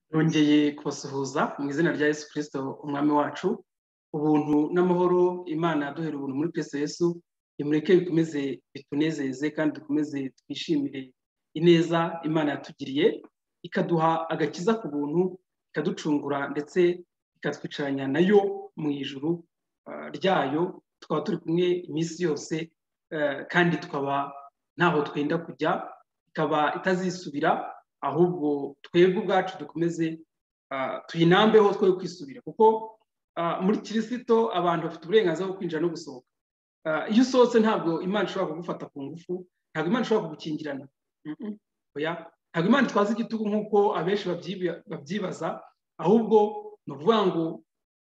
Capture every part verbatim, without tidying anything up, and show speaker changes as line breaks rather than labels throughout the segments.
Nongeye kubasuhuza mu izina rya Yesu Kristo umwami wacu. Ubuntu n'amahoro Imana yaduhera ubuntu muri Kristo Yesu imureke bikomeze bitunezeze kandi dukomeze twishimire ineza Imana yatugiriye, ikaduha agakiza ku buntu, ikaducungura ndetse ikatwicaranya nayo mu ijuru uh, ryayo, tukaba turi kumwe iminsi yose uh, kandi tukaba ntaho twenda kujya, ikaba itazisubira, ahubwo twebwe ubwacu dukomeze uh, tuyinambeho twe kwisubira, kuko uh, muri Kristo abantu bafite uburenganzira bwo kwinjira no gusohoka. Uh, iyo usohotse ntabwo Imana ishobora kugufata ku ngufu, ntabwo Imana ishobora kugukingirana. Mm -mm. Oya, ntabwo Imana twazi igitugu nk'uko abenshi babyibaza, ahubwo ni ukuvuga ngo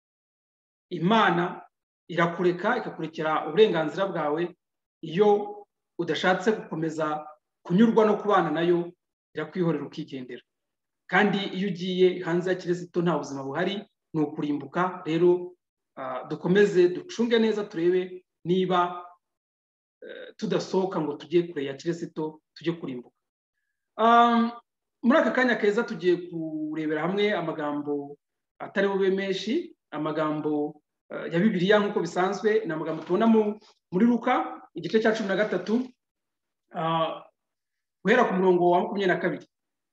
Imana irakureka ikakurekera uburenganzira bwawe. Iyo udashatse gukomeza kunyurwa no kubana nayo, irakwihorera ukigendera. Kandi iyo ugiye hanze ya Kristo nta buzima buhari, ni ukurimbuka. Rero uh, dukomeze ducunge neza, turebe niba uh, tudasohoka ngo tujye kure ya Kristo, tujye kurimbuka. Um, muri aka kanya keza tugiye kurebera hamwe amagambo atari bube menshi, amagambo uh, ya Bibiliya nk'uko bisanzwe. Ni amagambo tubona muri Luka igice cya cumi na gatatu uh, guhera ku murongo wa makumyabiri na kabiri.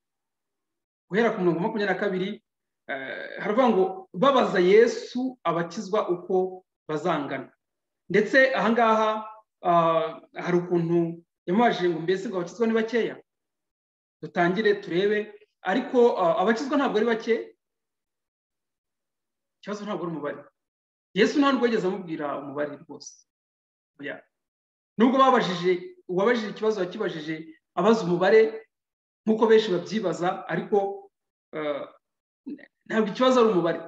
Guhera ku murongo wa makumyabiri na kabiri uh, haravuga ngo babaza Yesu abakizwa uko bazangana. Ndetse ahangaha uh, hari ukuntu yamubajije ngo mbese ngo abakizwa ni bakeya. Dutangire turebe, ariko uh, abakizwa ntabwo ari bake. Ikibazo ntabwo ari umubare. Yesu nta nubwo yigeze amubwira umubare rwose. Oya, nubwo babajije, uwabajije ikibazo yakibajije abaza umubare nk'uko benshi babyibaza, ariko uh, ntabwo ikibazo ari umubare.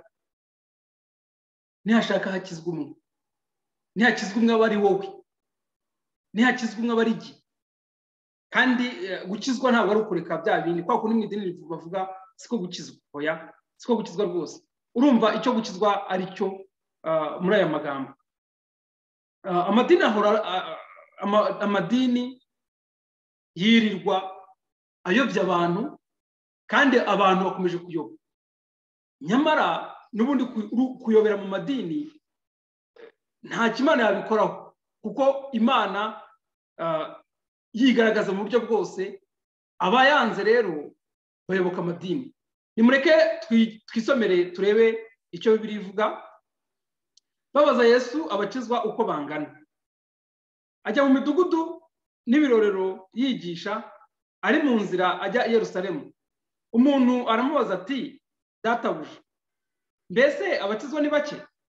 Nihashaka hakizwa umwe, nihakizwa umwe aba ari wowe, nihakizwa umwe aba ari jye. Kandi uh, gukizwa ntabwo ari ukureka bya bindi, kwa kundi mu idini bavuga siko gukizwa. Oya, siko gukizwa rwose. Urumva icyo gukizwa ari cyo uh, muri aya magambo. Uh, amadini ahora uh, ama, amadini yirirwa ayobya abantu, kandi abantu bakomeje kuyoba. Nyamara n'ubundi kuyobera mu madini nta kimana yabikoraho, kuko Imana uh, yigaragaza mu buryo bwose. Abayanze rero bayoboka amadini. Nimureke twisomere turebe icyo Bibiliya ivuga. Babaza Yesu abakizwa uko bangana. Ajya mu midugudu n'ibirorero yigisha, ari mu nzira ajya i Yerusalemu. Umuntu aramubaza ati, databuja, mbese abakizwa ni bake?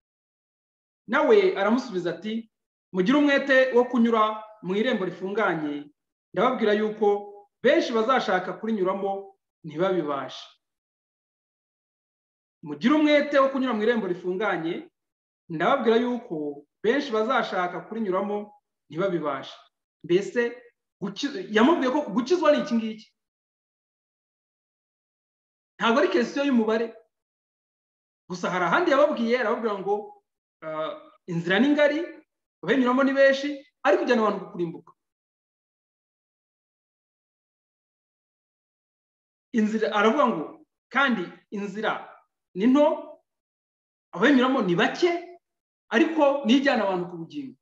Nawe aramusubiza ati, mugire umwete wo kunyura mu irembo rifunganye. Ndababwira yuko benshi bazashaka kurinyuramo ntibabibashe. Mugire umwete wo kunyura mu irembo rifunganye. Ndababwira yuko benshi bazashaka kurinyuramo ntibabibashe. Mbese yamubwiye ko gukizwa ni iki ngiki. Ntabwo ari question y'umubare gusa. Hari ahandi yababwiye, arababwira ngo uh, inzira ni ngari, abayinyuramo ni benshi, ari kujyana abantu kurimbuka. Inzira aravuga ngo kandi inzira ni nto, abayinyuramo ni bake, ariko nijyana abantu ku bugingo.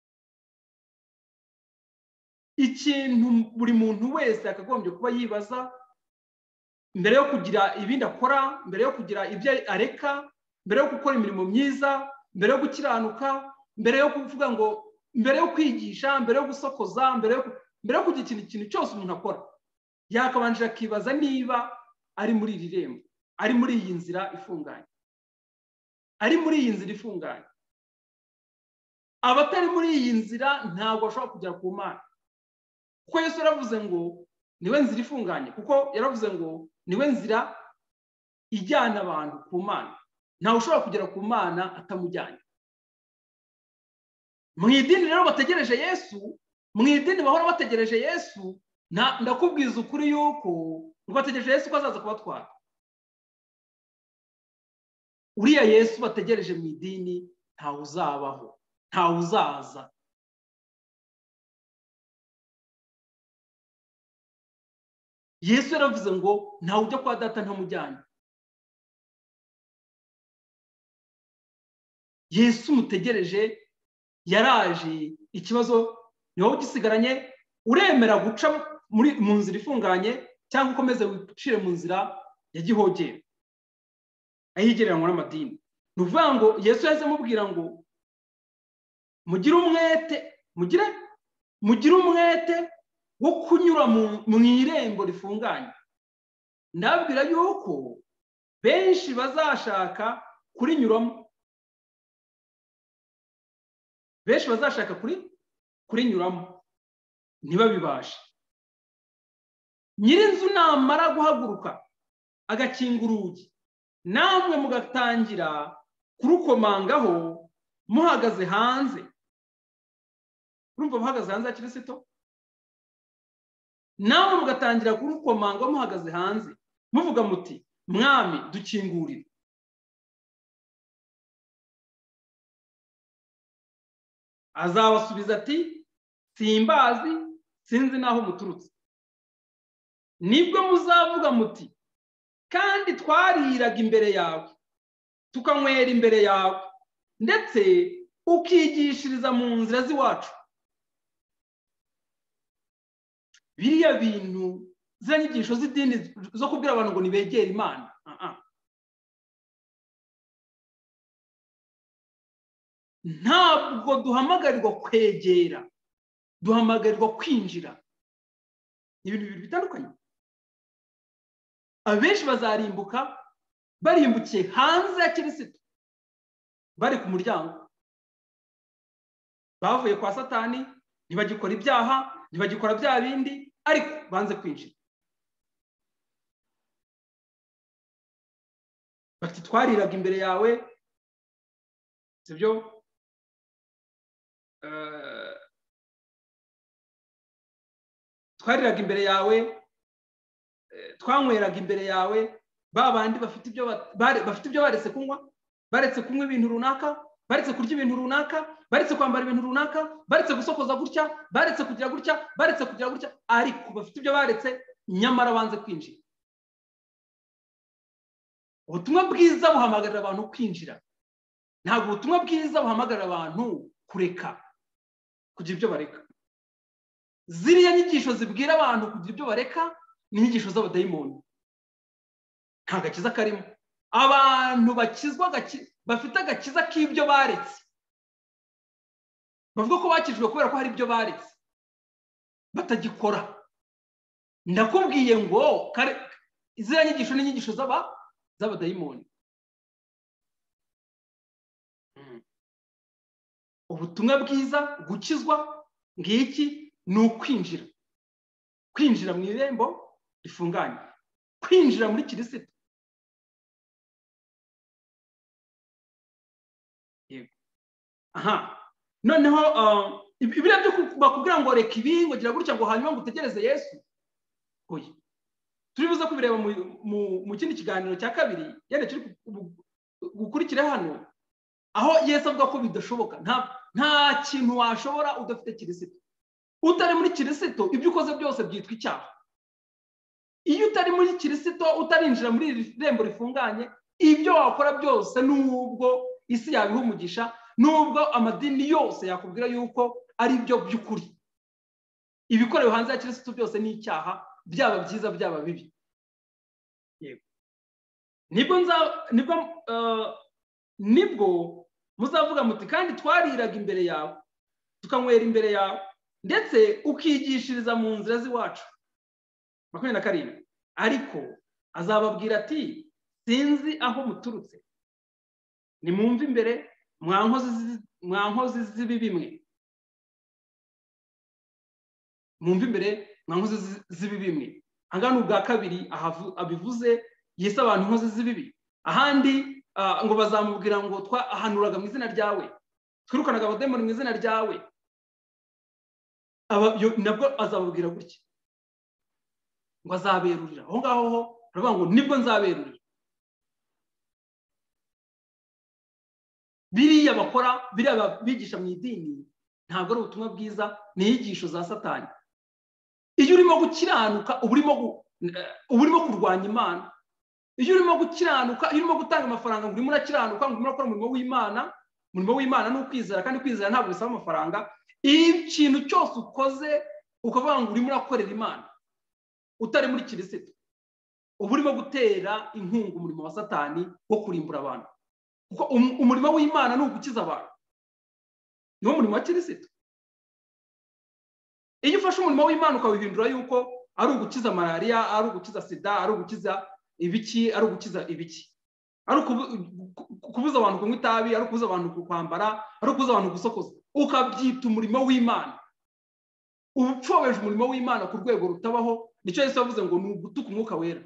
Ikintu buri muntu wese akagombye kuba yibaza mbere yo kugira ibindi akora, mbere yo kugira ibyo areka, mbere yo gukora imirimo myiza, mbere yo gukiranuka, mbere yo kuvuga ngo, mbere yo kwigisha, mbere yo gusokoza, mbere yo mbere yo kugira ikintu ikintu cyose umuntu akora, yakabanjira akibaza niba ari muri iri rembo, ari muri iyi nzira ifunganye, ari muri iyi nzira ifunganye. Abatari muri iyi nzira ntabwo bashobora kugera ku Mana, kuko Yesu yaravuze ngo niwe nzira ifunganye, kuko yaravuze ngo niwe nzira ijyana abantu ku Mana. Ntawe ushobora kugera ku Mana atamujyanye. Mu idini rero bategereje Yesu, mu idini bahora bategereje Yesu, ndakubwiza ukuri yuko bategereje Yesu ko azaza kubatwara. Uriya Yesu bategereje mu idini ntawe uzabaho, ntawe uzaza. Yesu yaravuze ngo ntawe ujya kwa data ntamujyanye. Yesu mutegereje yaraje, ikibazo ni wowe ugisigaranye, uremera guca muri mu nzira ifunganye cyangwa ukomeze wicire mu nzira ya gihogera ayigereranywa n'amadini. Ni ukuvuga ngo Yesu yahise amubwira ngo mugire umwete, mugire mugire umwete wo kunyura mu irembo rifunganye. Ndabwira yuko benshi bazashaka kurinyuramo, benshi bazashaka kuri kurinyuramo ntibabibashe. Nyirinzu namara guhaguruka agakinga urugi, namwe mugatangira kurukomangaho muhagaze hanze. Urumva muhagaze hanze ya Kristo? Namwe mugatangira kurukomanga muhagaze hanze muvuga muti mwami dukingurire. Azabasubiza ati simbazi, sinzi naho muturutse. Nibwo muzavuga muti kandi twariraga imbere yawe, tukanywera imbere yawe, ndetse ukigishiriza mu nzira z'iwacu. Biriya bintu ziriya nyigisho z'idini zo kubwira abantu ngo nibegere Imana, ntabwo duhamagarirwa kwegera, duhamagarirwa kwinjira. Ibintu bibiri bitandukanye. Abenshi bazarimbuka barimbukiye hanze ya Kristo, bari ku muryango, bavuye kwa Satani, ntibagikora ibyaha, ntibagikora bya bindi, ariko banze kwinjira. Bati twariraga imbere yawe, sibyo? Uh, twariraga imbere yawe, twanyweraga imbere yawe. Ba bandi bafite ibyo bafite ibyo baretse kunywa, baretse kunywa ibintu runaka, baretse kurya ibintu runaka, baretse kwambara ibintu runaka, baretse gusokoza gutya, baretse kugira gutya, baretse kugira gutya, ariko bafite ibyo baretse nyamara banze kwinjira. Ubutumwa bwiza buhamagarira abantu kwinjira, ntabwo ubutumwa bwiza buhamagarira abantu kureka kugira ibyo bareka. Ziriya nyigisho zibwira abantu kugira ibyo bareka ni inyigisho z'abadayimoni, nta gakiza karimo. Abantu bakizwa bafite agakiza k'ibyo baretse, bavuga ko bakijwe kubera ko hari ibyo baretse batagikora. Ndakubwiye ngo ziriya nyigisho ni inyigisho z'abadayimoni. Ubutumwa bwiza gukizwa ngiki ni ukwinjira, kwinjira mu irembo rifunganye, kwinjira muri Kristo. Yego. Aha, noneho ibira byo bakubwira ngo reka ibi ngo gira gutya ngo hanyuma ngo utegereze Yesu. Oya, turibuze kubireba mu kindi kiganiro cya kabiri yane turi gukurikira hano, aho Yesu avuga ko bidashoboka. Nta nta kintu washobora udafite Kristo. Utari muri Kristo ibyo ukoze byose byitwa icyaha. Iyo utari muri Kristo, utarinjira muri irembo rifunganye, ibyo wakora byose nubwo isi yabiha umugisha, nubwo amadini yose yakubwira yuko ari byo by'ukuri, ibikorewe hanze ya Kristo byose ni icyaha, byaba byiza byaba bibi. Yego. Nibwo nza nibwo uh, nibwo muzavuga muti kandi twariraga imbere yawe, tukanywera imbere yawe, ndetse ukigishiriza mu nzira z'iwacu. makumyabiri na karindwi. Ariko azababwira ati sinzi aho muturutse, nimwumve imbere mwankozi z'ibibi bimwe. Mwumve imbere mwankozi z'ibibi bimwe. Angana ubwa kabiri abivuze Yesu abantu inkozi z'ibibi. Ahandi ngo bazamubwira ngo twahanuraga mu izina ryawe, twirukanaga abadayimoni mu izina ryawe. Nabwo azababwira gutya ngo azaberurira. Aho ngaho ho baravuga ngo nibwo nzaberurira. Biriya bakora, biriya bigisha mu idini ntabwo ari ubutumwa bwiza, ni inyigisho za Satani. Iyo urimo gukiranuka uba urimo kurwanya Imana. Iyo urimo gukiranuka, iyo urimo gutanga amafaranga ngo urimo urakiranuka, ngo urimo urakora umurimo w'Imana, umurimo w'Imana ni ukwizera, kandi kwizera ntabwo bisaba amafaranga. Ikintu cyose ukoze ukavuga ngo urimo urakorera Imana utari muri Kristo, uba urimo gutera inkunga umurimo wa Satani wo kurimbura abantu, kuko umurimo w'Imana ni ugukiza abantu, niwo murimo wa Kristo. Iyo ufashe umurimo w'Imana ukawihindura yuko ari ugukiza malaria, ari ugukiza sida, ari ugukiza ibiki, ari ugukiza ibiki, ari kubuza abantu kunywa itabi, ari kubuza abantu kwambara, ari kubuza abantu gusokoza, ukabyita umurimo w'Imana, upfobeje umurimo w'Imana ku rwego rutabaho. Nicyo Yesu yavuze ngo ni ugutuka umwuka wera.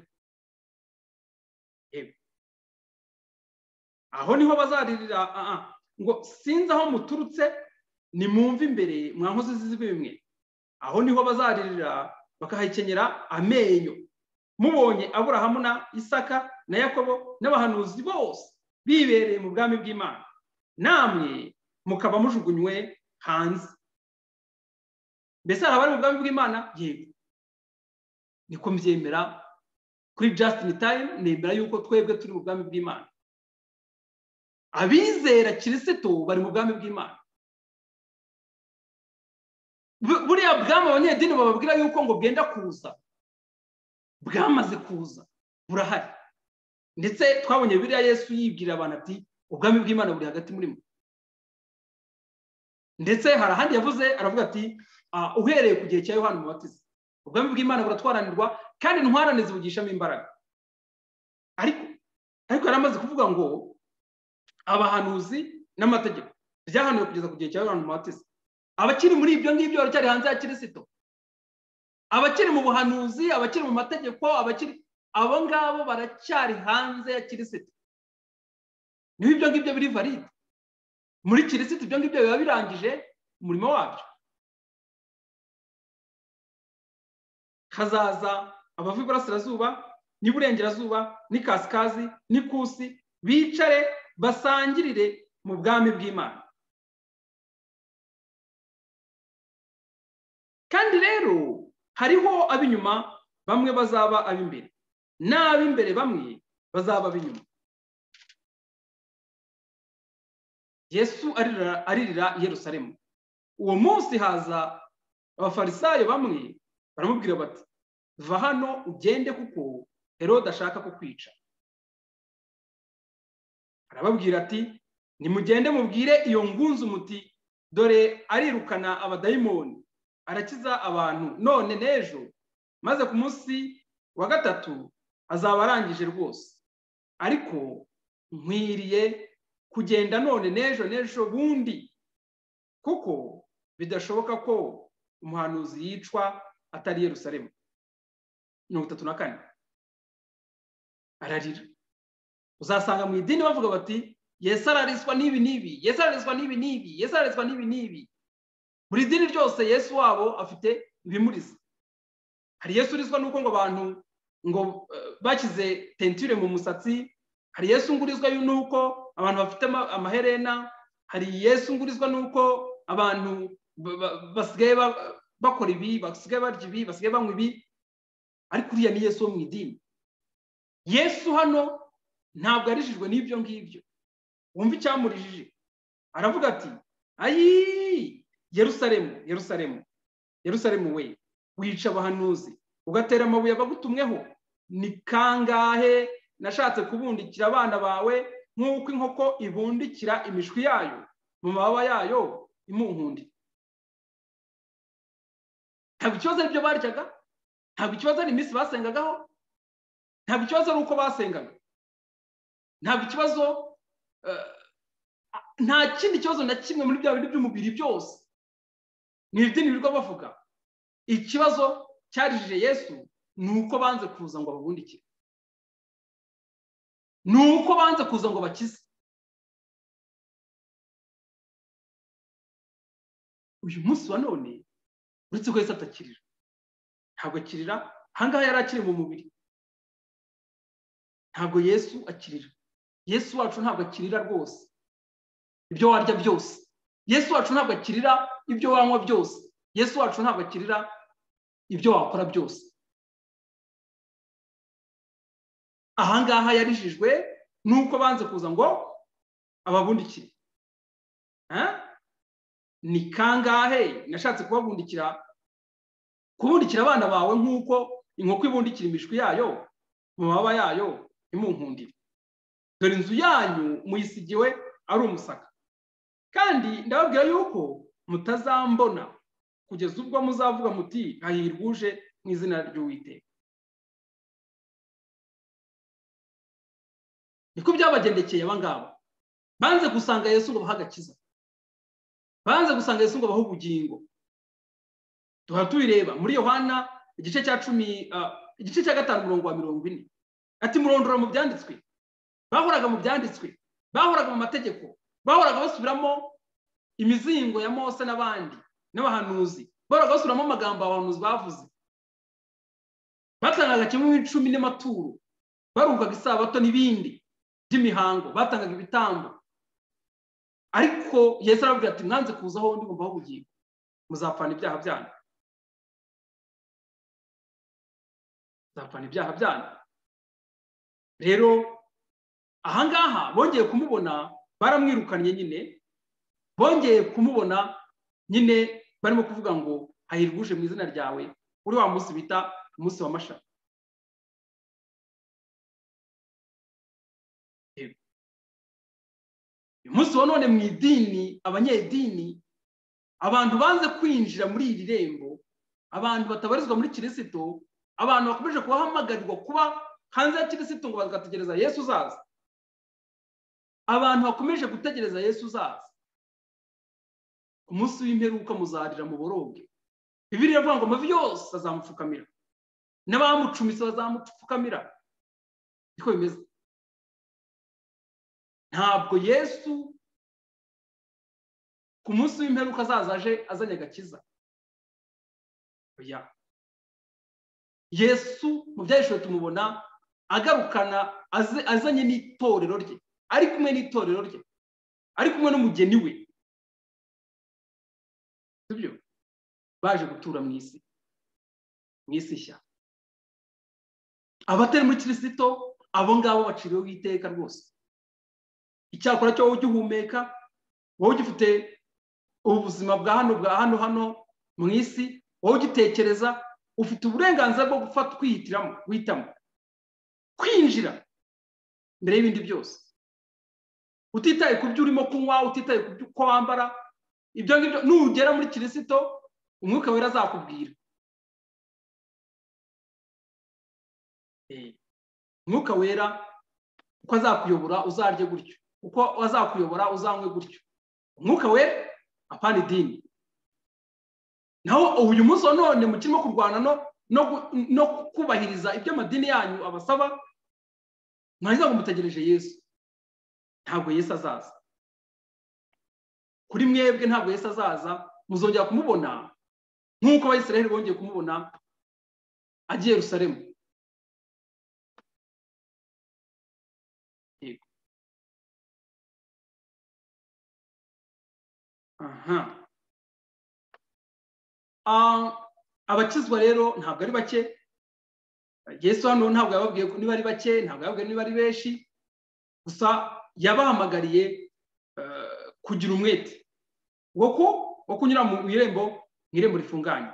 Aho niho bazaririra ngo sinzi aho muturutse, nimumve imbere mwa nkozi z'ibibi mwe. Aho niho bazaririra bakahikenyera amenyo, mubonye Aburahamu na Isaka na Yakobo n'abahanuzi bose bibereye mu bwami bw'Imana, namwe mukaba mujugunywe hanze. Mbese abari mu bwami bw'Imana? Yego, niko mbyemera. Kuri just in time nemera yuko twebwe turi mu bwami bw'Imana. Abizera Kristo bari mu bwami bw'Imana. Buriya bwami abanyedini bababwira yuko ngo bwenda kuza, bwamaze kuza, burahari. Ndetse twabonye Bibiliya Yesu yibwira abantu ati ubwami bw'Imana buri hagati muri mwe. Ndetse hari ahandi yavuze aravuga ati uhereye ku gihe cya Yohana Umubatiza ubwami bw'Imana buratwaranirwa kandi intwarane zibugishamo imbaraga. Ariko ariko yaramaze kuvuga ngo abahanuzi n'amategeko byahanuwe kugeza ku gihe cya Yohana Umubatiza. Abakiri muri ibyo ngibyo baracyari hanze ya Kristo. Abakiri mu buhanuzi, abakiri mu mategeko, abakiri abo ngabo baracyari hanze ya Kristo. Niho ibyo ngibyo biri valide. Muri Kristo ibyo ngibyo biba birangije umurimo wabyo. Hazaza abava iburasirazuba n'iburengerazuba n'ikasikazi n'ikusi, bicare basangirire mu bwami bw'Imana. Kandi rero hariho ab'inyuma bamwe bazaba ab'imbere, n'ab'imbere bamwe bazaba ab'inyuma. Yesu aririra aririra Yerusalemu. Uwo munsi haza abafarisayo bamwe baramubwira bati, va hano ugende kuko Herode ashaka kukwica. Arababwira ati, nimugende mubwire iyo ngunzu muti, dore arirukana abadayimoni, arakiza abantu none n'ejo, maze ku munsi wa gatatu azaba arangije rwose. Ariko nkwiriye kugenda none n'ejo n'ejo bundi, kuko bidashoboka ko umuhanuzi yicwa atari Yerusalemu. mirongo itatu na kane. Ararira. Uzasanga mu idini bavuga bati Yesu ararizwa n'ibi n'ibi, Yesu ararizwa n'ibi n'ibi, Yesu ararizwa n'ibi n'ibi. Buri dini ryose Yesu wabo afite ibimuriza. Hari Yesu urizwa nuko ngo abantu ngo bakize tentire mu musatsi, hari Yesu ngurizwa nuko abantu bafite amaherena, hari Yesu ngurizwa nuko abantu basigaye bakora ibi, basigaye barya ibi, basigaye banywa ibi. Ariko uriya ni Yesu wo mu idini. Yesu hano ntabwo arijijwe n'ibyo ngibyo. Wumva icyamurijije. Aravuga ati, ayi Yerusalemu, Yerusalemu, Yerusalemu we, wica abahanuzi ugatera amabuye abagutumweho. Ni kangahe nashatse kubundikira abana bawe nk'uko inkoko ibundikira imishwi yayo mu mababa yayo imunkundi. Ntabwo ikibazo ari byo baryaga, ntabwo ikibazo ari iminsi basengagaho, ntabwo ikibazo ari uko basengaga, ntabwo ikibazo nta kindi kibazo na kimwe muri bya bintu by'umubiri byose ni idini birirwa bavuga. Ikibazo cyarijije Yesu ni uko banze kuza ngo babundikire, ni uko banze kuza ngo bakize. Uyu munsi wa none uretse ko Yesu atakirira, ntabwo akirira. Ahangaha yari akiri mu mubiri, ntabwo Yesu akirira. Yesu wacu ntabwo akirira rwose ibyo warya byose. Yesu wacu ntabwo akirira ibyo wanywa byose. Yesu wacu ntabwo akirira ibyo wakora byose. Ahangaha yarijijwe nuko banze kuza ngo ababundikire. ni kangahe nashatse kubabundikira kubundikira abana bawe nk'uko inkoko ibundikira imishwi yayo mu mababa yayo imunkundire. Dore inzu yanyu muyisigiwe ari umusaka, kandi ndababwira yuko mutazambona kugeza ubwo muzavuga muti hahirwa uje mu izina ry'Uwiteka. Niko byabagendekeye abangaba, banze gusanga Yesu ngo bahe agakiza, banze gusanga Yesu ngo bahe ubugingo. Duha tubireba muri Yohana igice cya cumi igice cya gatanu umurongo wa mirongo ine, ati murondora mu byanditswe. Bahoraga mu byanditswe, bahoraga mu mategeko, bahoraga basubiramo imizingo ya Mose n'abandi n'abahanuzi, bahoraga basubiramo amagambo abahanuzi bavuze. Batangaga kimwe icumi n'amaturo, baruhukaga isabato n'ibindi by'imihango, batangaga ibitambo. Ariko Yesu arababwira ati mwanze kuza aho ndi ngo mbahe ubugingo, muzapfana ibyaha byanyu, muzapfana ibyaha byanyu. Rero ahangaha bongeye kumubona, baramwirukanye nyine, bongeye kumubona nyine barimo kuvuga ngo hahirwa uje mu izina ryawe, uri wa munsi bita umunsi wa mashara. Uyu munsi wa none mu idini, abanyedini, abantu banze kwinjira muri iri rembo, abantu batabarizwa muri Kirisito, abantu bakomeje kubahamagarirwa kuba hanze ya Kirisito ngo bagategereza Yesu uzaza. Abantu bakomeje gutegereza Yesu uzaza. Ku munsi w'imperuka muzarira mu boroge. Bibiliya ivuga ngo amavi yose azamupfukamira, n'abamucumise bazamupfukamira. Niko bimeze. Ntabwo Yesu ku munsi w'imperuka azaza aje azanye agakiza. Oya. Yesu mu byahishwe tumubona agarukana azanye n'itorero rye, ari kumwe n'itorero rye, ari kumwe n'umugeni we. Sibyo? Baje gutura mu isi, mu isi nshya. Abatari muri Kirisito, abo ngabo baciriweho iteka rwose. Icyakora cyo wowe ugihumeka, wowe ugifite ubuzima bwa hano bwa hano hano mu isi, wowe ugitekereza, ufite uburenganzira bwo gufata kwihitiramo, guhitamo kwinjira mbere y'ibindi byose, utitaye ku byo urimo kunywa, utitaye ku byo wambara. Ibyo ngibyo nugera muri Kirisito, Umwuka Wera azakubwira. Eh, Umwuka Wera uko azakuyobora uzarye gutyo, uko azakuyobora uzanywe gutyo. Umwuka Wera apana idini. Naho uyu munsi wa none mukirimo kurwana no no no kubahiriza ibyo amadini yanyu abasaba, mwahiza ngo mutegereje Yesu. Ntabwo Yesu azaza. Kuri mwebwe ntabwo Yesu azaza, muzongera kumubona nk'uko Abayisiraheli bongeye kumubona agiye Yerusalemu. Yego. Aha. Ah, abakizwa rero ntabwo ari bake. Yesu hano ntabwo yababwiye ko niba ari bake, ntabwo yababwiye niba ari benshi, gusa yabahamagariye kugira umwete wo kunyura mu irembo, mu irembo rifunganye.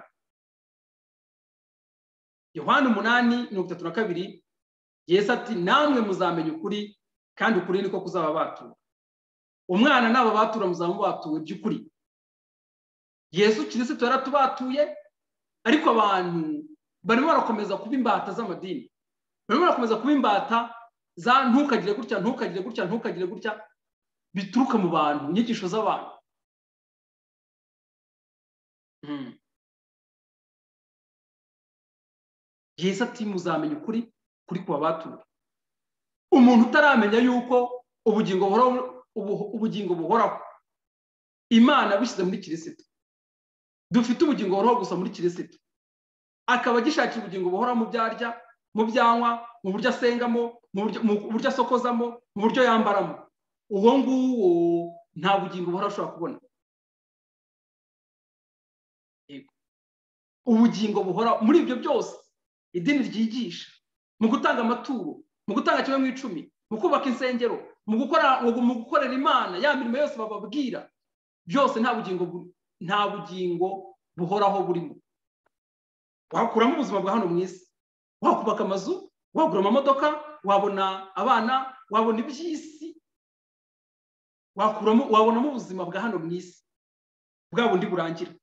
Yohana umunani mirongo itatu na kabiri, Yesu ati namwe muzamenya ukuri, kandi ukuri niko kuzaba batura. Umwana n'aba batura muzaba batuwe by'ukuri. Yesu Kirisito yaratubatuye, ariko abantu barimo barakomeza kuba imbata z'amadini, barimo barakomeza kuba imbata za ntukagire gutya, ntukagire gutya, ntukagire gutya, bituruka mu bantu, inyigisho z'abantu. Hmm. Yesu ati muzamenya ukuri, kuri kuba batura. Umuntu utaramenya yuko ubugingo buhoraho, ubugingo buhoraho Imana bishyize muri Kirisito, dufite ubugingo buhoraho gusa muri Kirisito, akaba gishakira ubugingo buhoraho mu byarya, mu byanywa, mu buryo asengamo, mu buryo asokozamo, mu buryo yambaramo. Uwo nguwo nta bugingo buhoraho ushobora kubona. Ubugingo buhoraho muri ibyo byose idini ryigisha, mu gutanga amaturo, mu gutanga kimwe mu icumi, mu kubaka insengero, mu gukora mu gukorera Imana ya mirimo yose bababwira, byose nta bugingo nta bugingo buhoraho burimo. Wakuramo ubuzima bwa hano mu isi, wakubaka amazu, wagura amamodoka, wabona abana, wabona iby'isi, wakuramo wabonamo ubuzima bwa hano mu isi bwa bundi burangira,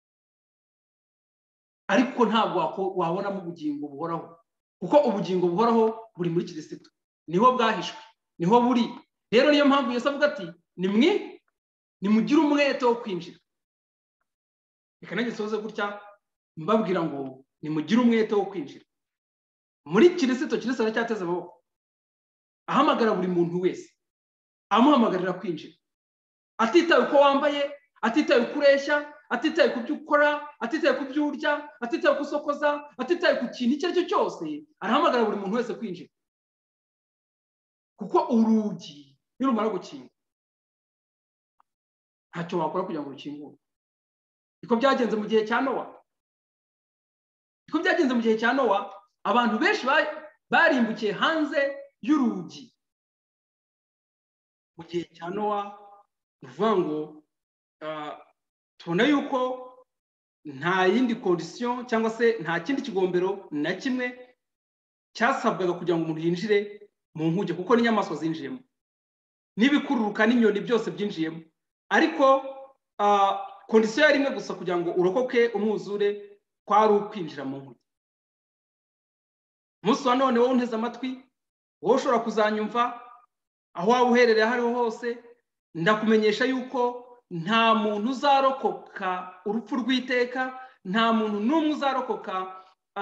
ariko ntabwo wabonamo ubugingo buhoraho, kuko ubugingo buhoraho buri muri Kristo, niho bwahishwe, niho buri. Rero niyo mpamvu Yesu avuga ati ni mwe nimugire umwete wo kwinjira. Reka nanjye soze gutya mbabwira ngo nimugire umwete wo kwinjira muri Kristo. Kristo aracyateze amaboko, ahamagara buri muntu wese, amuhamagarira kwinjira, atitaye uko wambaye, atitaye uko ureshya, atitaye ku byo ukora, atitaye ku byo urya, atitaye ku sokoza, atitaye ku kintu icyo ari cyo cyose, arahamagara buri muntu wese kwinjira. Kuko urugi nirumara gukinga ntacyo wakora kugira ngo rukingure. Niko byagenze mu gihe cya Nowa. Niko byagenze mu gihe cya Nowa, abantu benshi barimbukiye hanze y'urugi. Mu gihe cya Nowa uvuga ngo tubona yuko nta yindi condition cyangwa se nta kindi kigombero na kimwe cyasabwaga kugira ngo umuntu yinjire mu nkuge, kuko n'inyamaswa zinjiyemo, n'ibikururuka n'inyoni byose byinjiyemo. Ariko condition yari imwe gusa kugira ngo urokoke umwuzure, kwari ukwinjira mu nkuge. Umunsi wa none wowe unteze amatwi, wowe ushobora kuzanyumva aho waba uherereye aho ariho hose, ndakumenyesha yuko nta muntu uzarokoka urupfu rw'iteka, nta muntu n'umwe uzarokoka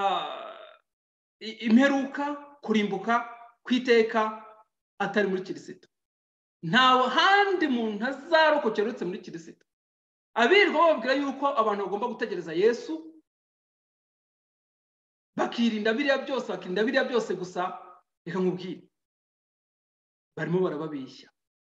imperuka, kurimbuka kw'iteka atari muri Kristo. Nta handi muntu azarokokera uretse muri Kristo. Abirwa babwira yuko abantu bagomba gutegereza Yesu, bakirinda biriya byose, bakirinda biriya byose gusa. Reka nkubwire, barimo barababeshya,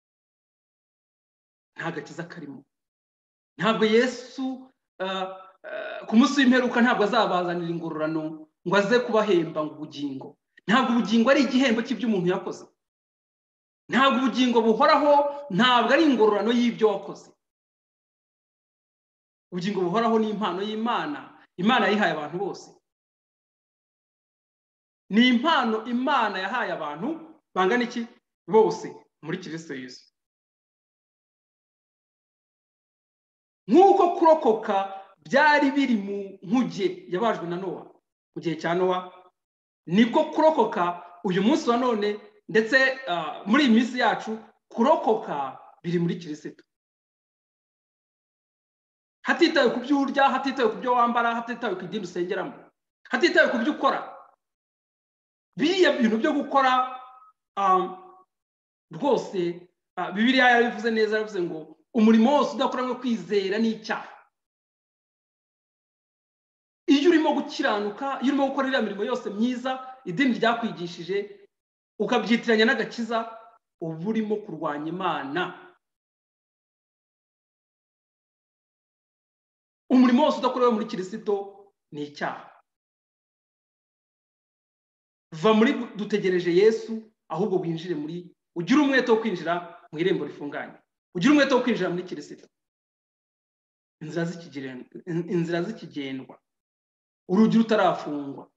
nta gakiza karimo. Ntabwo Yesu ku munsi w'imperuka ntabwo azabazanira ingororano ngo aze kubahemba ngo ubugingo. Ntabwo ubugingo ari igihembo cy'ibyo umuntu yakoze, ntabwo ubugingo buhoraho, ntabwo ari ingororano y'ibyo wakoze. Ubugingo buhoraho ni impano y'Imana, Imana yayihaye abantu bose. Ni impano Imana yahaye abantu bangana iki bose muri Kristo Yesu. Nk'uko kurokoka byari biri mu nkuge yabajwe na Nowa mu gihe cya Nowa, niko kurokoka uyu munsi wa none, ndetse muri iyi minsi yacu kurokoka biri muri Kristo. Hatitaye ku byo urya, hatitaye ku byo wambara, hatitaye ku idini usengeramo, hatitaye ku byo ukora. Biriya bintu byo gukora rwose Bibiliya yabivuze neza, yavuze ngo umurimo wose udakoranywe kwizera ni icyaha. Iyo urimo gukiranuka, iyo urimo gukora iriya mirimo yose myiza idini ryakwigishije, ukabyitiranya n'agakiza, uba urimo kurwanya Imana. Umurimo wose udakorewe muri Kristo ni icyaha. Va muri dutegereje Yesu, ahubwo winjire muri, ugire umwete wo kwinjira mu irembo rifunganye, ugire umwete wo kwinjira muri Kristo. Inzira z'ikigendwa, inzira z'ikigendwa, urugi rutarafungwa.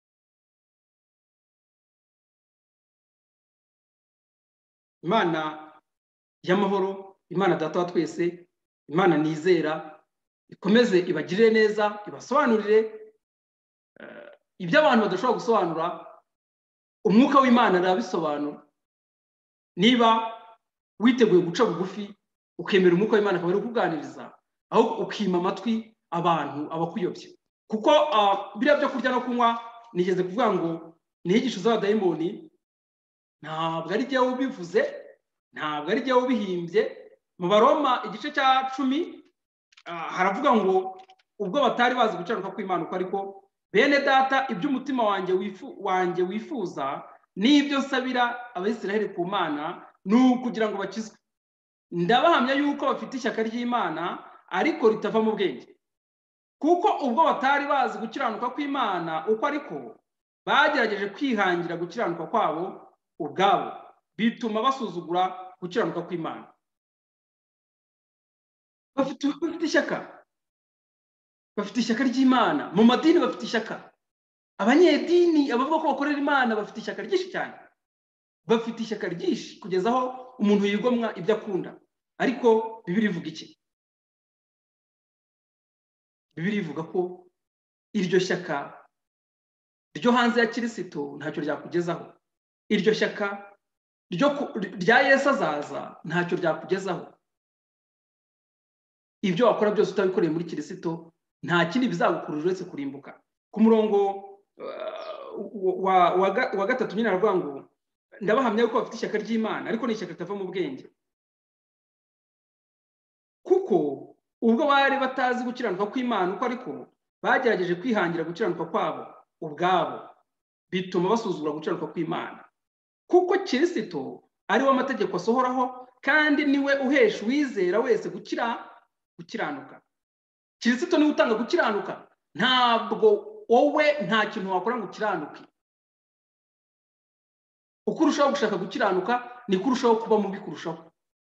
Imana y'amahoro, Imana Data wa twese, Imana nizera, ikomeze ibagirire neza, ibasobanurire ibyo abantu badashobora gusobanura. Umwuka w'Imana arabisobanura. Niba witeguye guca bugufi ukemera umwuka w'Imana akaba ari kuganiriza, aho ukima amatwi abantu abakuyobye. Kuko biriya byo kurya no kunywa nigeze kuvuga ngo ni inyigisho z'abadayimoni, ntabwo ari jyewe ubivuze, ntabwo ari jyewe ubihimbye. Mu Baroma igice cya cumi haravuga ngo ubwo batari bazi gucanuka kw'Imana uko ariko, bene data, ibyo umutima wanjye wifu wanjye wifuza n'ibyo nsabira Abisiraheli ku Mana ni ukugira ngo bakizwe. Ndabahamya yuko bafite ishyaka ry'Imana ariko ritava mu bwenge, kuko ubwo batari bazi gukiranuka kw'Imana uko ariko, bagerageje kwihangira gukiranuka kwabo ubwabo, bituma basuzugura gukiranuka kw'Imana. bafite bafite ishyaka bafite ishyaka ry'Imana mu madini bafite ishyaka abanyedini abavuga ko bakorera Imana bafite ishyaka ryinshi cyane bafite ishyaka ryinshi kugeza aho umuntu yigomwa ibyo akunda ariko Bibiliya ivuga iki Bibiliya ivuga ko iryo shyaka ryo hanze ya Kristo ntacyo ryakugezaho iryo shyaka ryo rya Yesu azaza ntacyo ryakugezaho ibyo wakora byose utabikoreye muri Kristo nta kindi bizagukurura uretse kurimbuka ku murongo wa wa gatatu nyine aravuga ngo ndabahamya ko bafite ishyaka ry'Imana ariko ni ishyaka ritava mu bwenge kuko ubwo bari batazi gukiranuka kw'Imana uko ariko bagerageje kwihangira gukiranuka kwabo ubwabo bituma basuzugura gukiranuka kw'Imana kuko Kristo ari we amategeko asohoraho kandi niwe uhesha uwizera wese gukira gukiranuka Kristo niwe utanga gukiranuka ntabwo wowe nta kintu wakora ngo ukiranuke uko urushaho gushaka gukiranuka ni kurushaho kuba mubi kurushaho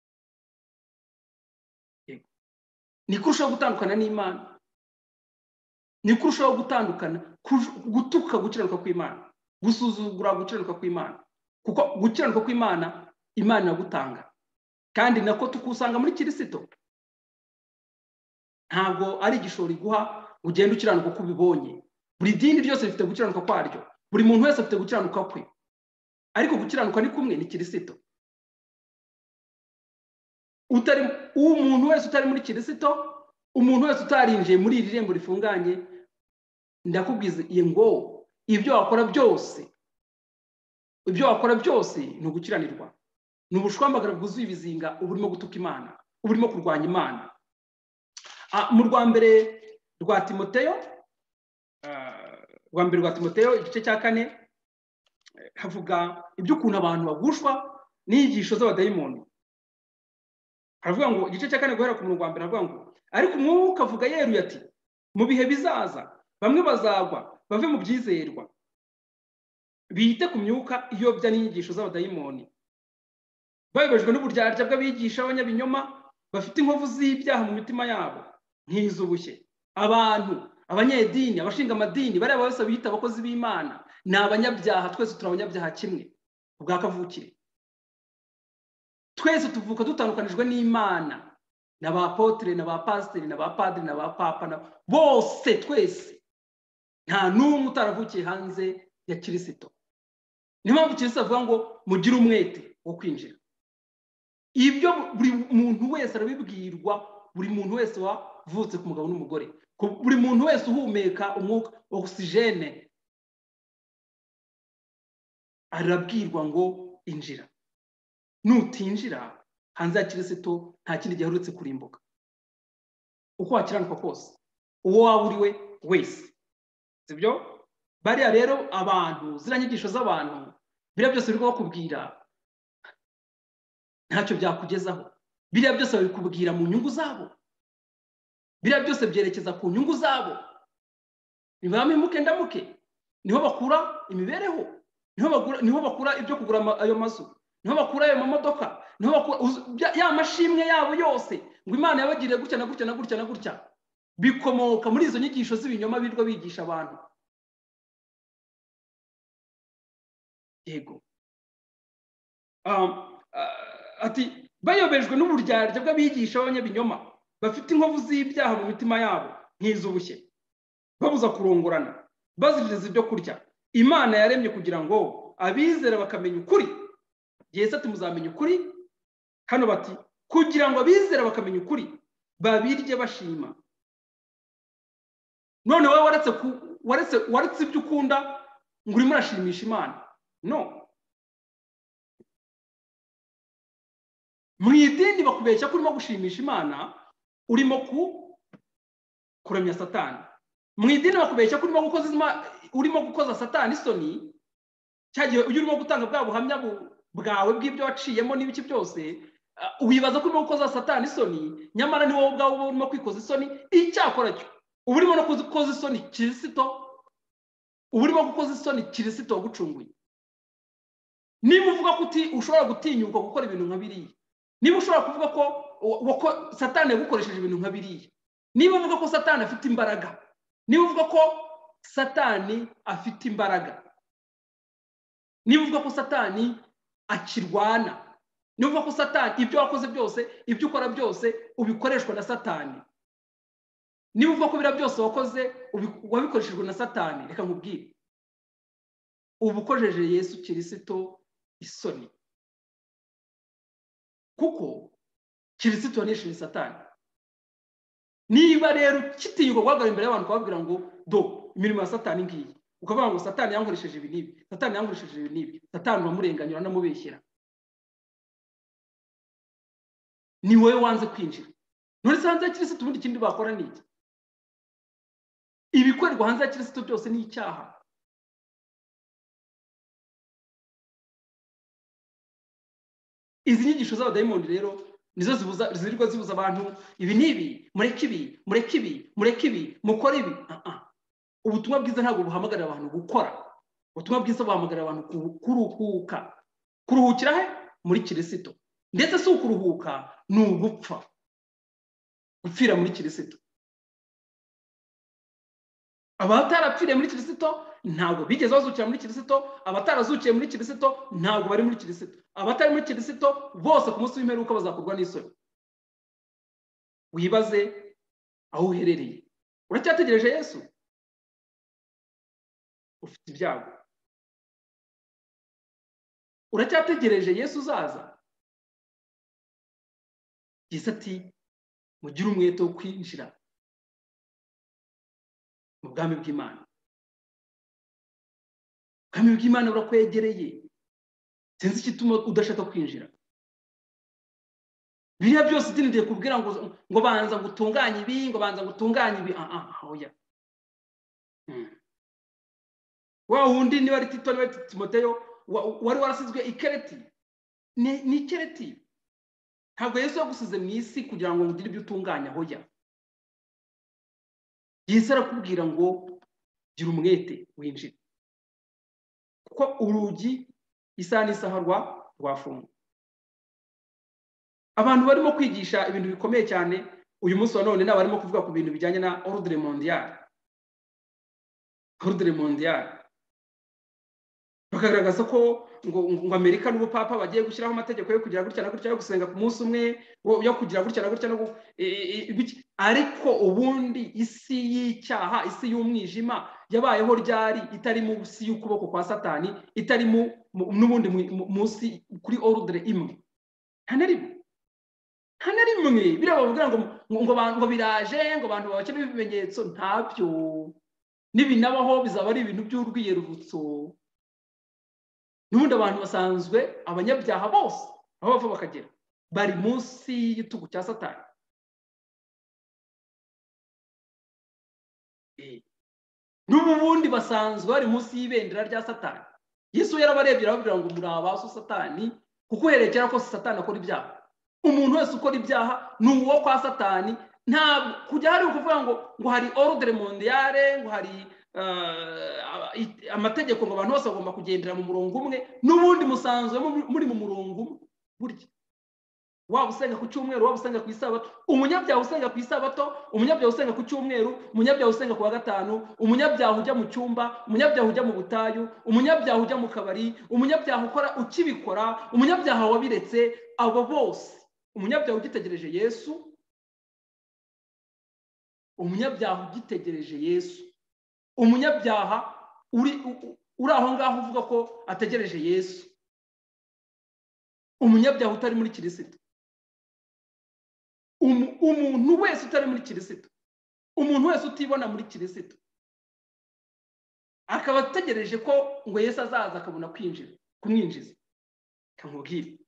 ni kurushaho gutandukana n'Imana ni kurushaho gutandukana gutuka gukiranuka kw'Imana gusuzugura gukiranuka kw'Imana kuko gukiranuka kw'Imana Imana iragutanga kandi nako tukusanga muri Kristo ntabwo ari igishoro iguha ugenda ukiranuka uko ubibonye buri dini ryose rifite gukiranuka kwaryo buri muntu wese afite gukiranuka kwe ariko gukiranuka ni kumwe ni Kristo utari umuntu wese utari muri Kristo umuntu wese utarinjiye muri iri rembo rifunganye ndakubwiza ngo ibyo wakora byose ibyo wakora byose ni ugukiranirwa ni ubushwambagara bwuzuye ibizinga uburimo gutuka Imana uburimo kurwanya Imana mu rwa mbere rwa Timoteyo rwa mbere rwa Timoteyo igice cya kane havuga iby'ukuntu abantu bagushwa n'inyigisho z'abadayimoni haravuga ngo igice cya kane guhera ku murongo wa mbere haravuga ngo ariko umwuka avuga yeruye ati mu bihe bizaza bamwe bazagwa bave mu byizerwa bite ku myuka iyobya n'inyigisho z'abadayimoni bayobejwe n'uburyarya bw'abigisha b'abanyabinyoma bafite inkovu z'ibyaha mu mitima yabo nk'iz'ubushye abantu abanyedini abashinga amadini bari bose bita abakozi b'Imana ni abanyabyaha twese turi abanyabyaha kimwe ubwa kavukire twese tuvuka dutandukanijwe n'Imana n'abapotre n'abapasiteri n'abapadiri n'abapapa bose twese nta n'umwe utaravukiye hanze ya Kristo niyo mpamvu Kristo avuga ngo mugire umwete wo kwinjira ibyo buri muntu wese arabibwirwa buri muntu wese wavutse ku mugabo n'umugore buri muntu wese uhumeka umwuka oxygene arabwirwa ngo injira nutinjira hanze ya Kristo nta kindi gihe uretse kurimbuka uko wakiranuka kose uwo waba uri we wese sibyo bariya rero abantu ziranyigisho z'abantu biriya byose biri bakubwira ntacyo byakugezaho biriya byose babikubwira mu nyungu zabo biriya byose byerekeza ku nyungu zabo nibame muke ndamuke niho bakura imibereho niho bakura niho bakura ibyo kugura ayo mazu niho bakura ayo mamodoka niho bakura ya mashimwe yabo yose ngo Imana yabagiriye gutya na gutya na gutya na gutya bikomoka muri izo nyigisho z'ibinyoma birwa bigisha abantu yego um ati bayobejwe n'uburyarya bw'abigisha b'abanyabinyoma bafite inkovu z'ibyaha mu mitima yabo nk'iz'ubushye babuza kurongorana baziririza ibyo kurya Imana yaremye kugira ngo abizera bakamenya ukuri Yesu ati muzamenya ukuri hano bati kugira ngo abizera bakamenya ukuri babirye bashima none wowe waretse waretse waretse ibyo ukunda ngo urimo urashimisha Imana no mu idini bakubeshya ko urimo gushimisha Imana urimo ku kuramya Satani mu idini bakubeshya ko urimo gukoza urimo gukoza Satani isoni cyagiye uyu urimo gutanga bwa buhamya bwawe bw'ibyo waciyemo n'ibiki byose ubibaza ko urimo gukoza Satani isoni nyamara ni wowe ubwawe urimo kwikoza isoni icyakora cyo ubu urimo no kukoza isoni Kristo ubu urimo gukoza isoni Kristo wagucunguye niba uvuga ko uti ushobora gutinyuka gukora ibintu nka biriya niba ushobora kuvuga ko wako satani yagukoresheje ibintu nka biriya. Niba uvuga ko satani afite imbaraga, niba uvuga ko satani afite imbaraga, niba uvuga ko satani akirwana, niba uvuga ko satani ibyo wakoze byose, ibyo ukora byose ubikoreshwa na satani, niba uvuga ko bira byose wakoze wabikoreshejwe na satani, reka nkubwire, ubu ukojeje Yesu Kristo isoni, kuko Kristo yanesheje satani. Niba rero kitiyugo guhagarara imbere y'abantu kubabwira ngo do imirimo ya satani ngiyi, ukavuga ngo satani yankoresheje ibi nibi, satani yankoresheje ibi nibi, satani bamurenganyura namubeshyira, ni wowe wanze kwinjira. None se hanze ya Kristo ubundi ikindi bakora ni iki? Ibikorerwa hanze ya Kristo byose ni icyaha. Izi nyigisho z'abadayimoni rero nizo zibuza zirirwa zibuza abantu ibi nibi, mureke ibi, mureke ibi, mureke ibi, mukora ibi. Ubutumwa bwiza ntabwo buhamagarira abantu gukora. Ubutumwa bwiza buhamagarira abantu kuruhuka. Kuruhukira he? Muri Kristo. Ndetse si ukuruhuka, ni ugupfa, gupfira muri Kristo. Abatarapfiriye muri Kristo ntabwo bigeze bazukira muri Kristo, abatarazukiye muri Kristo ntabwo bari muri Kristo. Abatari muri Kristo bose ku munsi w'imperuka bazakorwa n'isoni. Wibaze aho uherereye. Uracyategereje Yesu? Ufite ibyago. Uracyategereje Yesu uzaza? Yesu ati mugire umwete wo kwinjira mu bwami bw'Imana. Ubwami bw'Imana burakwegereye. Sinzi igituma udashaka kwinjira. Biriya byose dindiye kubwira ngo ngo banza gutunganya ibi, ngo banza gutunganya ibi. Ah ah hoya. Wa wundi ni wari Tito, ni wari Timoteyo, wari warasizwe ikereti. Ni ni ikereti. Ntabwo Yesu yagusize mu isi kugira ngo ugire ibyo utunganya, hoya. Yesu arakubwira ngo gira umwete winjire. Kuko urugi isa n'isaha rwa rwafunga. Abantu barimo kwigisha ibintu bikomeye cyane uyu munsi wa none n'abarimo kuvuga ku bintu bijyanye na ordre mondial. Ordre mondial. Bakagaragaza ko ngo ngo Amerika n'ubupapa bagiye gushyiraho amategeko yo kugira gutya na gutya yo gusenga ku munsi umwe, yo kugira gutya na gutya no ariko ubundi isi y'icyaha, isi y'umwijima yabayeho ryari itari mu isi y'ukuboko kwa satani, itari mu n'ubundi munsi kuri ordre imwe. Hanari hanari mwe birabavuga ngo ngo ngo biraje ngo abantu babakene ibimenyetso ntabyo. Nibinabaho bizaba ari ibintu by'urwiyerurutso. Nubundi abantu basanzwe abanyabyaha bose aho bava bakagera bari munsi y'igitugu cya satani. Eh n'ubundi basanzwe bari munsi y'ibendera rya satani. Yesu yarabarebye arababwira ngo muri abaso satani, kuko herekera ko satani akora ibyaha. Umuntu wese ukora ibyaha ni uwo kwa satani. Nta kujya hari ukuvuga ngo ngo hari ordre mondiale, ngo hari amategeko ngo abantu bose bagomba kugendera mu murongo umwe. N'ubundi musanzwe muri mu murongo umwe. Burya waba usenga ku cyumweru, waba usenga ku isabato, umunyabyaha usenga ku isabato, umunyabyaha usenga ku cyumweru, umunyabyaha usenga ku wa gatanu, umunyabyaha ujya mu cyumba, umunyabyaha ujya mu butayu, umunyabyaha ujya mu kabari, umunyabyaha ukora ukibikora, umunyabyaha wabiretse. Abo bose umunyabyaha ugitegereje Yesu, umunyabyaha ugitegereje Yesu, umunyabyaha uri uri aho ngaho uvuga ko ategereje Yesu, umunyabyaha utari muri Kristo, umuntu wese utari muri Kristo, umuntu wese utibona muri Kristo, akaba ategereje ko ngo Yesu azaza akabona kwinjira kumwinjiza. Kankubwire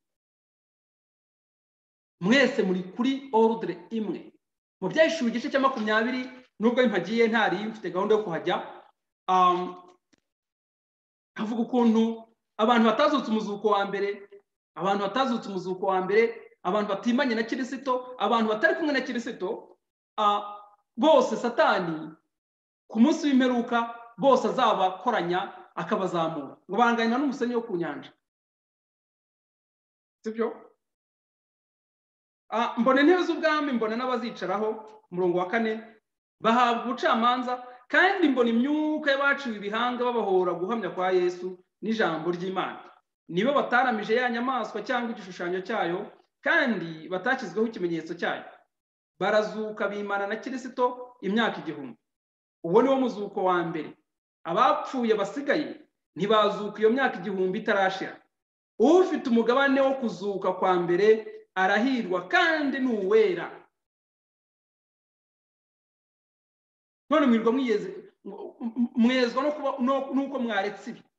mwese muri kuri ordre imwe. Mu byayishuye igice cya makumyabiri nubwo impagiye ntari mfite gahunda yo kuhajya, um havuga ukuntu abantu batazutse umuzuko wa mbere, abantu batazutse umuzuko wa mbere, abantu batimanye na Kristo, abantu batari kumwe na Kristo, bose satani ku munsi w'imperuka bose azabakoranya akabazamura ngo banganya n'umusenyi wo ku nyanja. Sibyo? mbona intebe z'ubwami mbona n'abazicaraho umurongo wa kane bahabwa ubucamanza kandi mbona imyuka y'abaciwe ibihanga babahora guhamya kwa Yesu n'ijambo ry'Imana nibo bataramije ya nyamaswa cyangwa igishushanyo cyayo kandi batakizweho ikimenyetso cyayo barazuka bimana na Kristo imyaka igihumbi uwo niwo muzuko wa mbere abapfuye basigaye ntibazuka iyo myaka igihumbi itarashira ufite umugabane wo kuzuka kwa mbere arahirwa kandi nuwera none mwirwa mwiyeze mwezwa no kuba nuko mwaretse ibi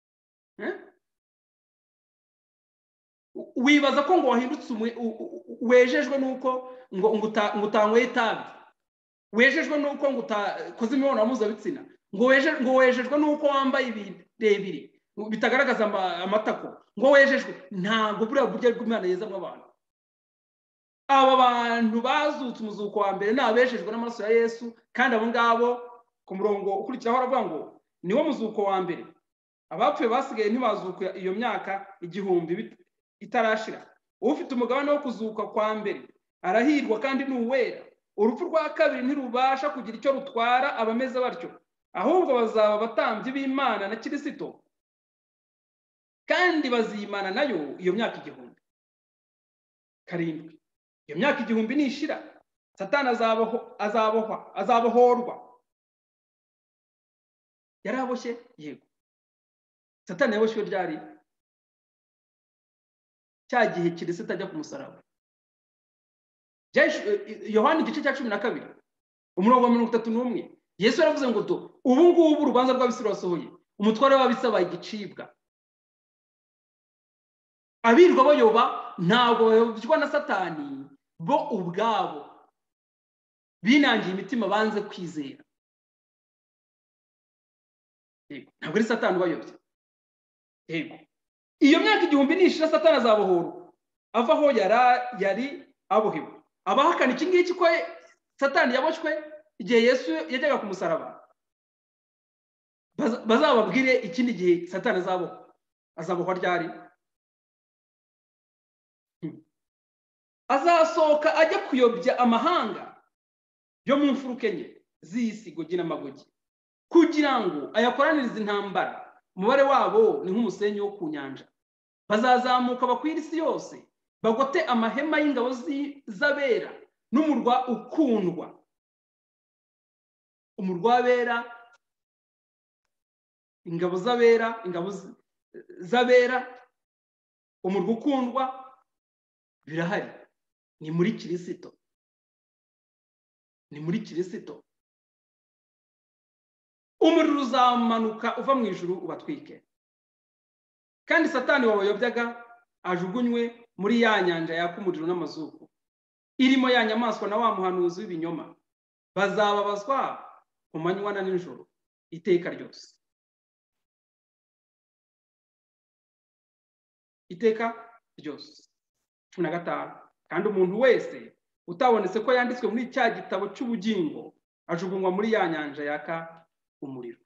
wibaza ko ngo wahindutse wejejwe nuko ngo ngutangwe itabi wejejwe nuko ngo utakoze imibonano mpuzabitsina ngo weje ngo wejejwe nuko wambaye ibirebire bitagaragaza amatako ngo wejejwe ntabwo buriya buryo bw'Imana yezamwe abantu aba bantu bazutse umuzuko wa mbere nabejejwe n'amaraso ya Yesu kandi abo ngabo ku murongo ukurikiraho aravuga ngo niwo muzuko wa mbere abapfuye basigaye ntibazuka iyo myaka igihumbi itarashira ufite umugabane wo kuzuka kwa mbere arahirwa kandi nuwera urupfu rwa kabiri ntirubasha kugira icyo rutwara abameze batyo ahubwo bazaba abatambyi b'Imana na Kristo kandi bazimana nayo iyo myaka igihumbi karindwi iyo myaka igihumbi nishira Satani azabaho azabohwa azabohorwa yaraboshye yego Satani yaboshwe ryari cya gihe Kristo ajya ku musaraba Yohana igice cya cumi na kabiri umurongo wa mirongo itatu n'umwe Yesu yaravuze ngo do ubu ngubu urubanza rw'abisira wasohoye umutware w'abisaba igicibwa abirwa bayoba ntabwo bayobywa na Satani bo ubwabo binangiye imitima banze kwizera yego ntabwo ari Satani bayobye yego iyo myaka igihumbi nishira Satani azabohora ava aho yara yari abohewe abahakana iki ngiki ko Satani yaboshywe igihe Yesu yajyaga ku musaraba bazababwire ikindi gihe Satani azabohwa azabohwa ryari azasohoka ajya kuyobya amahanga yo mu mfuruke nke z'isi Gogi n'Amagogi kugira ngo ayakoranirize intambara umubare wabo ni nk'umusenyi wo ku nyanja bazazamuka bakwira isi yose bagote amahema y'ingabo z'abera n'umurwa ukundwa umurwa w'abera ingabo z'abera ingabo z'abera umurwa ukundwa birahari ni muri Kristo ni muri Kristo umuriro uzamanuka uva mu ijuru ubatwike kandi Satani wabayobyaga ajugunywe muri ya nyanja yaka umuriro n'amazuku irimo ya nyamaswa na wa muhanuzi w'ibinyoma bazababazwa ku manywa na nijoro iteka ryose iteka ryose cumi na gatanu kandi umuntu wese utabonetse ko yanditswe muri cya gitabo cy'ubugingo ajugunywa muri ya nyanja yaka umuriro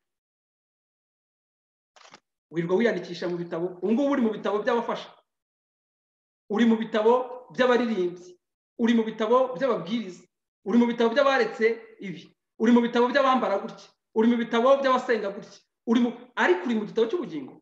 wirwa wiyandikisha mu bitabo ubu ngubu uri mu bitabo by'abafasha uri mu bitabo by'abaririmbyi uri mu bitabo by'ababwiriza uri mu bitabo by'abaretse ibi uri mu bitabo by'abambara gutya uri mu bitabo by'abasenga gutya uri mu ariko uri mu gitabo cy'ubugingo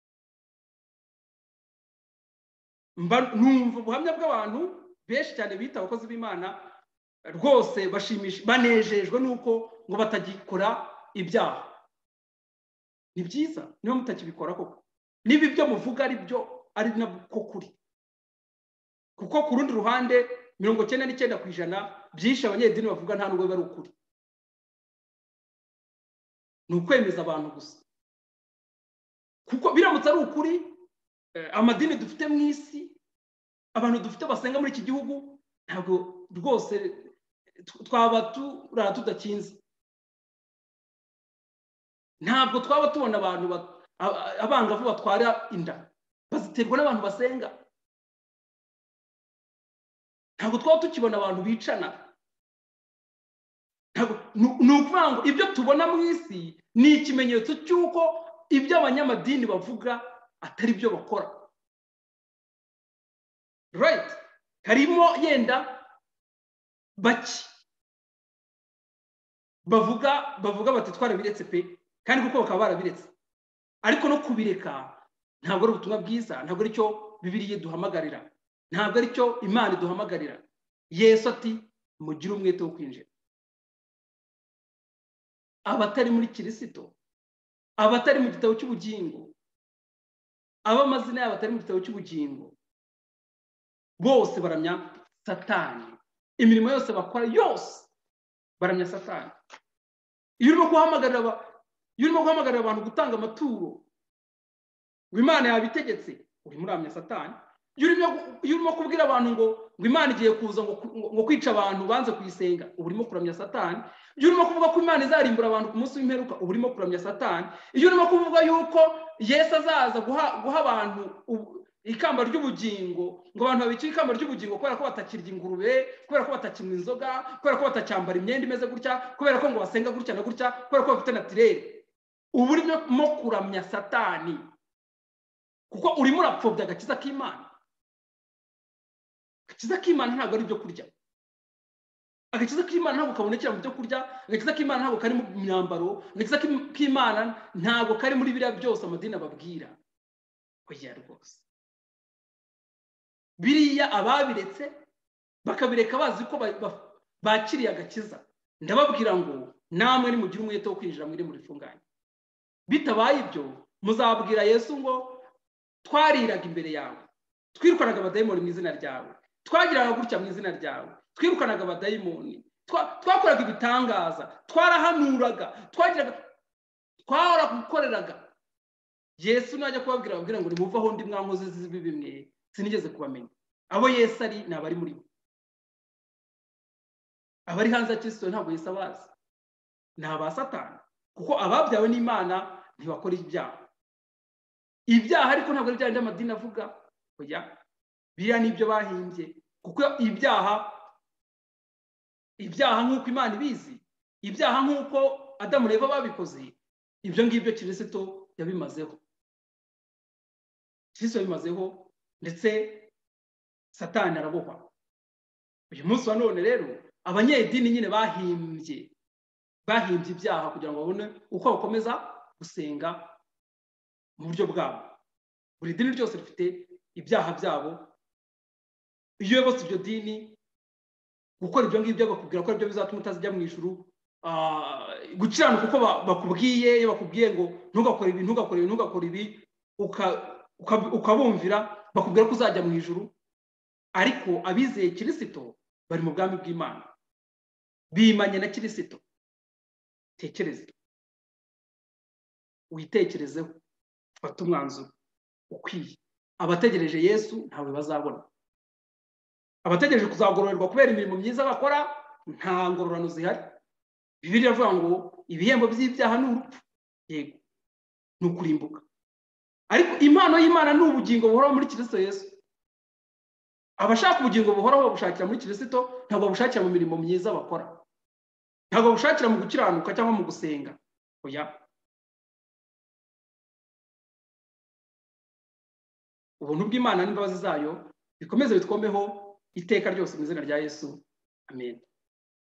numva ubuhamya bw'abantu benshi cyane bita abakozi b'Imana rwose bashimisha banejejwe nuko ngo batagikora ibyaha ni byiza niyo mutakibikora koko niba ibyo muvuga ari byo ari nabwo kuri kuko ku rundi ruhande mirongo icyenda n'icyenda ku ijana byinshi abanyedini bavuga nta nubwo bari ukuri ni ukwemeza abantu gusa kuko biramutse ari ukuri amadini dufite mu isi abantu dufite basenga muri iki gihugu ntabwo rwose twaba turara tudakinze ntabwo twaba tubona abantu abangavu batwara inda baziterwa n'abantu basenga ntabwo twaba tukibona abantu bicana ni ukuvuga ngo ibyo tubona mu isi ni ikimenyetso cy'uko ibyo abanyamadini bavuga atari byo bakora right harimo yenda baki bavuga bavuga bati twarabiretse pe kandi kuko bakaba barabiretse ariko no kubireka ntabwo ari ubutumwa bwiza ntabwo ari cyo Bibiliya duhamagarira ntabwo ari cyo Imana duhamagarira Yesu ati mugire umwete wo kwinjira abatari muri Kristo abatari mu gitabo cy'ubugingo abamazina yabo atari mu gitabo cy'ubugingo bose baramya Satani imirimo yose bakora yose baramya Satani iyo urimo guhamagarira iyo urimo guhamagarira abantu gutanga amaturo ngo Imana yabitegetse uri muramya Satani iyo urimo kubwira abantu ngo ngo Imana igiye kuza ngo ngo kwica abantu banze kuyisenga urimo kuramya Satani iyo urimo kuvuga ko Imana izarimbura abantu ku munsi w'imperuka urimo kuramya Satani iyo urimo kuvuga yuko Yesu azaza guha guha abantu ikamba ry'ubugingo ngo abantu babikire ikamba ry'ubugingo kubera ko batakirya ingurube kubera ko batakinywa inzoga kubera ko batacyambara imyenda imeze gutya kubera ko ngo basenga gutya na gutya kubera ko bafite natirere ubu urimo kuramya Satani kuko urimo urapfobya agakiza k'Imana agakiza k'Imana ntabwo ari ibyo kurya agakiza k'Imana ntabwo kabonekera mu byo kurya agakiza k'Imana ntabwo kari mu myambaro agakiza k'Imana ntabwo kari muri biriya byose amadini ababwira oya rwose biriya ababiretse bakabireka bazi ko bakiriye agakiza ndababwira ngo namwe nimugire umwete wo kwinjira muri muri Rifunganye bitabaye ibyo muzabwira Yesu ngo twariraga imbere yawe twirukanaga abadayimoni mu izina ryawe twagiraga gutya mu izina ryawe twirukanaga abadayimoni twakoraga ibitangaza twarahanuraga twagiraga twaragukoreraga Yesu najya kubabwira ababwira ngo nimuve aho ndi mwankoze zibi bimwe sinigeze kubamenya abo Yesu ari nabari muri bo abari hanze ya Kristo ntabwo Yesu abazi naba Satani kuko ababyawe n'Imana ntibakora ibyaha ibyaha ariko ntabwo ari bya ndi amadini avuga oya biriya nibyo bahimbye kuko ibyaha ibyaha nk'uko Imana ibizi ibyaha nk'uko Adamu na Eva babikoze ibyo ngibyo Kristo yabimazeho Kristo yabimazeho ndetse Satani arabohwa uyu munsi wa none rero abanyedini nyine bahimbye bahimbye ibyaha kugira ngo babone uko bakomeza gusenga mu buryo bwabo buri dini ryose rifite ibyaha byabo iyo bose ibyo dini gukora ibyo ngibyo bakubwira ko ibyo bizatuma utazijya mu ijuru gukiranuka uko bakubwiye iyo bakubwiye ngo ntugakore ibi ntugakore ibi ntugakore ibi ukabumvira bakubwira ko uzajya mu ijuru ariko abizeye Kristo bari mu bwami bw'Imana bimanye na Kristo tekereza witekerezeho fata umwanzuro ukwiye abategereje Yesu ntawe bazabona abategereje kuzagororerwa kubera imirimo myiza bakora nta ngororano zihari Bibiliya ivuga ngo ibihembo by'ibyaha ni urupfu yego ni ukurimbuka ariko impano y'Imana ni ubugingo buhoraho muri Kristo Yesu abashaka ubugingo buhoraho babushakira muri Kristo ntabwo babushakira mu mirimo myiza bakora ntabwo babushakira mu gukiranuka cyangwa mu gusenga oya ubuntu bw'Imana n'imbabazi zayo bikomeze bitwomeho iteka ryose mu izina rya Yesu amen.